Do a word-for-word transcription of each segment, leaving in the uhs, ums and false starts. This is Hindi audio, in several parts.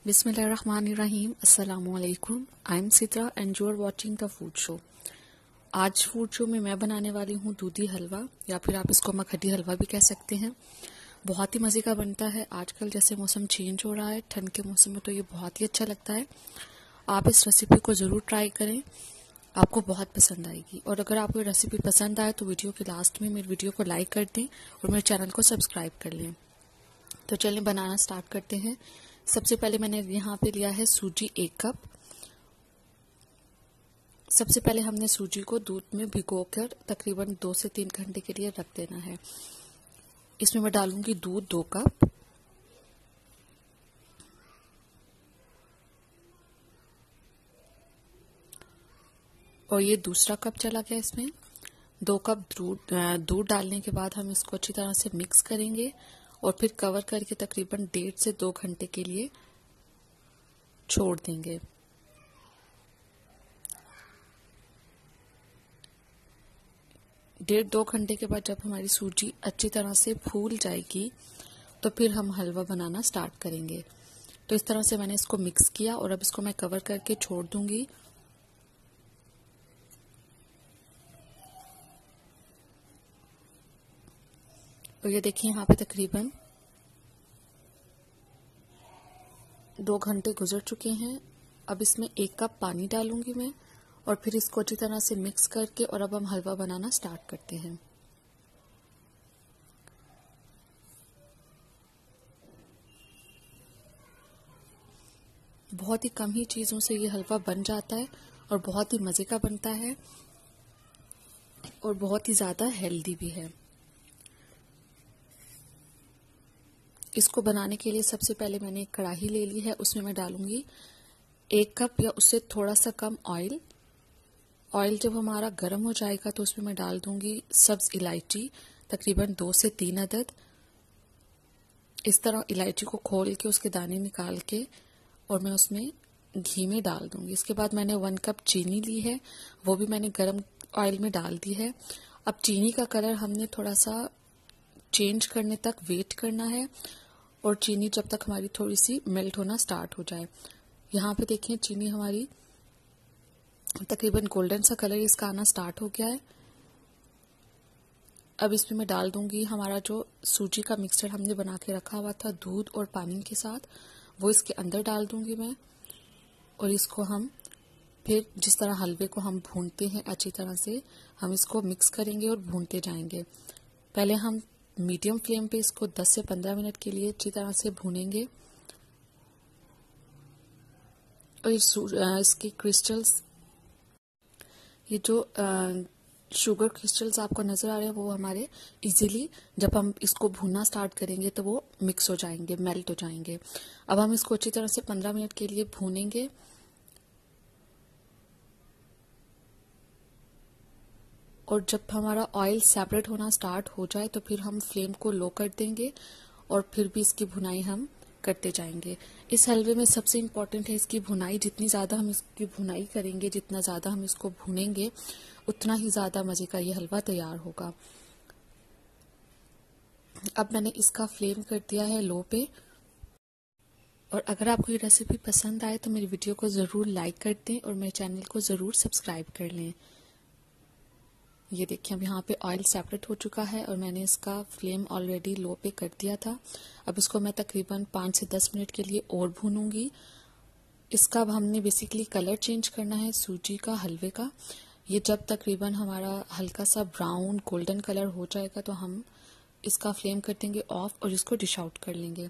बिस्मिल्लाहिर्रहमानिर्रहीम। अस्सलामु अलैकुम। I am Sitra and you are watching the food show. आज फूड शो में मैं बनाने वाली हूँ दूधी हलवा, या फिर आप इसको मखडी हलवा भी कह सकते हैं। बहुत ही मज़े का बनता है। आजकल जैसे मौसम चेंज हो रहा है, ठंड के मौसम में तो ये बहुत ही अच्छा लगता है। आप इस रेसिपी को ज़रूर ट्राई करें, आपको बहुत पसंद आएगी। और अगर आपको रेसिपी पसंद आए तो वीडियो के लास्ट में मेरे वीडियो को लाइक कर दें और मेरे चैनल को सब्सक्राइब कर लें। तो चलिए बनाना स्टार्ट करते हैं। सबसे पहले मैंने यहाँ पे लिया है सूजी एक कप। सबसे पहले हमने सूजी को दूध में भिगोकर तकरीबन दो से तीन घंटे के लिए रख देना है। इसमें मैं डालूंगी दूध दो कप, और ये दूसरा कप चला गया। इसमें दो कप दूध दूध डालने के बाद हम इसको अच्छी तरह से मिक्स करेंगे और फिर कवर करके तकरीबन डेढ़ से दो घंटे के लिए छोड़ देंगे। डेढ़ दो घंटे के बाद जब हमारी सूजी अच्छी तरह से फूल जाएगी तो फिर हम हलवा बनाना स्टार्ट करेंगे। तो इस तरह से मैंने इसको मिक्स किया और अब इसको मैं कवर करके छोड़ दूंगी। तो ये देखिए यहाँ पे तकरीबन दो घंटे गुजर चुके हैं। अब इसमें एक कप पानी डालूंगी मैं और फिर इसको अच्छी तरह से मिक्स करके और अब हम हलवा बनाना स्टार्ट करते हैं। बहुत ही कम ही चीजों से ये हलवा बन जाता है और बहुत ही मजे का बनता है और बहुत ही ज्यादा हेल्दी भी है। इसको बनाने के लिए सबसे पहले मैंने एक कढ़ाई ले ली है। उसमें मैं डालूंगी एक कप या उससे थोड़ा सा कम ऑयल। ऑयल जब हमारा गर्म हो जाएगा तो उसमें मैं डाल दूंगी सब्ज इलायची, तकरीबन दो से तीन अदद। इस तरह इलायची को खोल के उसके दाने निकाल के और मैं उसमें घी में डाल दूंगी। इसके बाद मैंने वन कप चीनी ली है, वो भी मैंने गर्म ऑयल में डाल दी है। अब चीनी का कलर हमने थोड़ा सा चेंज करने तक वेट करना है और चीनी जब तक हमारी थोड़ी सी मेल्ट होना स्टार्ट हो जाए। यहाँ पे देखिए चीनी हमारी तकरीबन गोल्डन सा कलर इसका आना स्टार्ट हो गया है। अब इसमें मैं डाल दूंगी हमारा जो सूजी का मिक्सचर हमने बना के रखा हुआ था दूध और पानी के साथ, वो इसके अंदर डाल दूंगी मैं। और इसको हम फिर जिस तरह हलवे को हम भूनते हैं अच्छी तरह से, हम इसको मिक्स करेंगे और भूनते जाएंगे। पहले हम मीडियम फ्लेम पे इसको दस से पंद्रह मिनट के लिए अच्छी तरह से भूनेंगे। और इसके क्रिस्टल्स, ये जो शुगर क्रिस्टल्स आपको नजर आ रहे हैं, वो हमारे इजीली जब हम इसको भूनना स्टार्ट करेंगे तो वो मिक्स हो जाएंगे, मेल्ट हो जाएंगे। अब हम इसको अच्छी तरह से पंद्रह मिनट के लिए भूनेंगे। और जब हमारा ऑयल सेपरेट होना स्टार्ट हो जाए तो फिर हम फ्लेम को लो कर देंगे और फिर भी इसकी भुनाई हम करते जाएंगे। इस हलवे में सबसे इम्पोर्टेंट है इसकी भुनाई। जितनी ज्यादा हम इसकी भुनाई करेंगे, जितना ज्यादा हम इसको भुनेंगे, उतना ही ज्यादा मजे का ये हलवा तैयार होगा। अब मैंने इसका फ्लेम कर दिया है लो पे। और अगर आपको ये रेसिपी पसंद आए तो मेरी वीडियो को जरूर लाइक कर दें और मेरे चैनल को जरूर सब्सक्राइब कर लें। ये देखिए अब यहाँ पे ऑयल सेपरेट हो चुका है और मैंने इसका फ्लेम ऑलरेडी लो पे कर दिया था। अब इसको मैं तकरीबन पाँच से दस मिनट के लिए और भूनूंगी। इसका अब हमने बेसिकली कलर चेंज करना है सूजी का, हलवे का। ये जब तकरीबन हमारा हल्का सा ब्राउन गोल्डन कलर हो जाएगा तो हम इसका फ्लेम कर देंगे ऑफ और इसको डिश आउट कर लेंगे।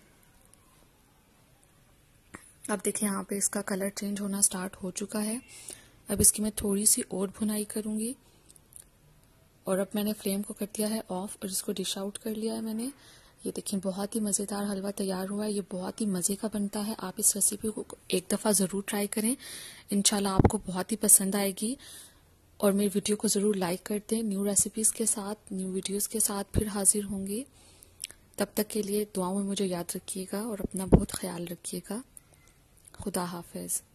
अब देखिए यहाँ पे इसका कलर चेंज होना स्टार्ट हो चुका है। अब इसकी मैं थोड़ी सी और भुनाई करूंगी और अब मैंने फ्लेम को कर दिया है ऑफ और इसको डिश आउट कर लिया है मैंने। ये देखिए बहुत ही मजेदार हलवा तैयार हुआ है। ये बहुत ही मजे का बनता है। आप इस रेसिपी को एक दफा जरूर ट्राई करें, इंशाल्लाह आपको बहुत ही पसंद आएगी। और मेरी वीडियो को जरूर लाइक कर दें। न्यू रेसिपीज के साथ, न्यू वीडियोस के साथ फिर हाजिर होंगी। तब तक के लिए दुआओं में मुझे याद रखिएगा और अपना बहुत ख्याल रखिएगा। खुदा हाफिज।